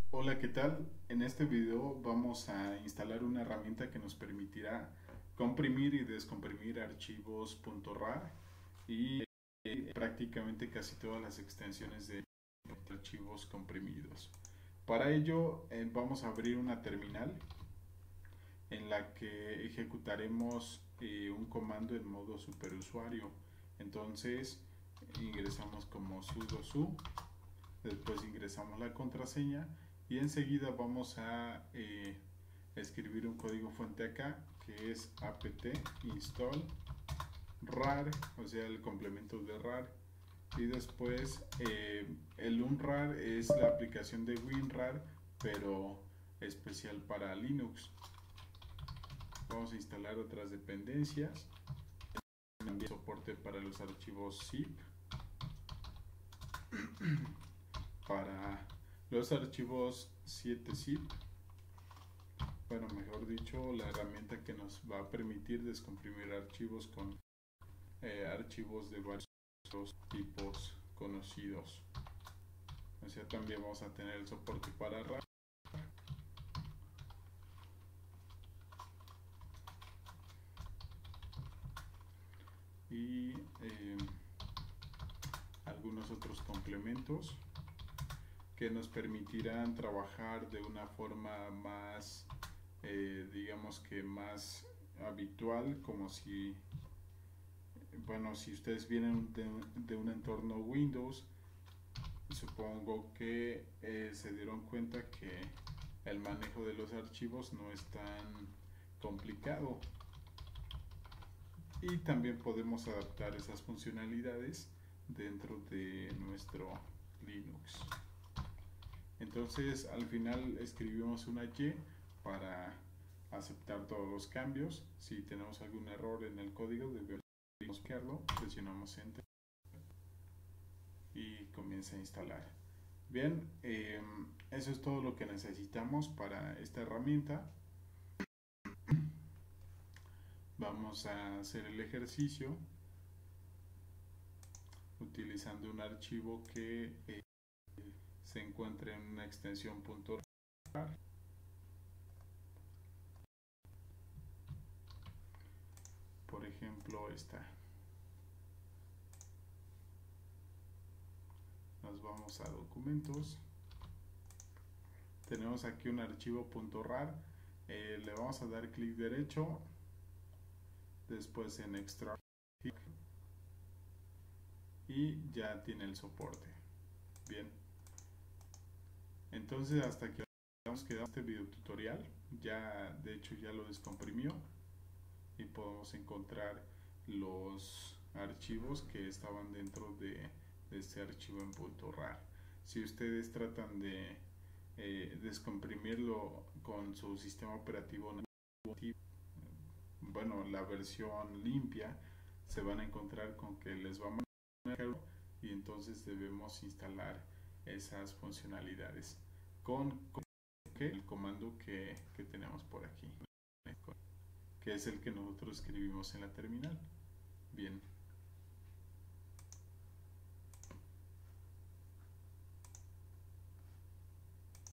Hola, ¿qué tal? En este video vamos a instalar una herramienta que nos permitirá comprimir y descomprimir archivos .rar y prácticamente casi todas las extensiones de archivos comprimidos. Para ello vamos a abrir una terminal en la que ejecutaremos un comando en modo superusuario. Entonces ingresamos como sudo su, después ingresamos la contraseña y enseguida vamos a escribir un código fuente acá que es apt install rar, o sea el complemento de rar, y después el unrar es la aplicación de WinRAR pero especial para Linux. Vamos a instalar otras dependencias, también soporte para los archivos zip, para los archivos 7-zip, bueno, mejor dicho, la herramienta que nos va a permitir descomprimir archivos con archivos de varios tipos conocidos. O sea, también vamos a tener el soporte para RAR y algunos otros complementos que nos permitirán trabajar de una forma más, digamos que más habitual, como si, bueno, si ustedes vienen de un entorno Windows, supongo que se dieron cuenta que el manejo de los archivos no es tan complicado y también podemos adaptar esas funcionalidades dentro de nuestro Linux. Entonces al final escribimos una Y para aceptar todos los cambios. Si tenemos algún error en el código debemos buscarlo, presionamos enter y comienza a instalar. Bien, eso es todo lo que necesitamos para esta herramienta. Vamos a hacer el ejercicio utilizando un archivo que se encuentra en una extensión .rar. Por ejemplo, esta. Nos vamos a documentos. Tenemos aquí un archivo .rar. Le vamos a dar clic derecho, después en extract y ya tiene el soporte. Bien, entonces hasta aquí hemos quedado este video tutorial. Ya de hecho ya lo descomprimió y podemos encontrar los archivos que estaban dentro de este archivo en .rar. Si ustedes tratan de descomprimirlo con su sistema operativo, bueno, la versión limpia, se van a encontrar con que les va a manejar y entonces debemos instalar esas funcionalidades con el comando que tenemos por aquí, que es el que nosotros escribimos en la terminal. Bien.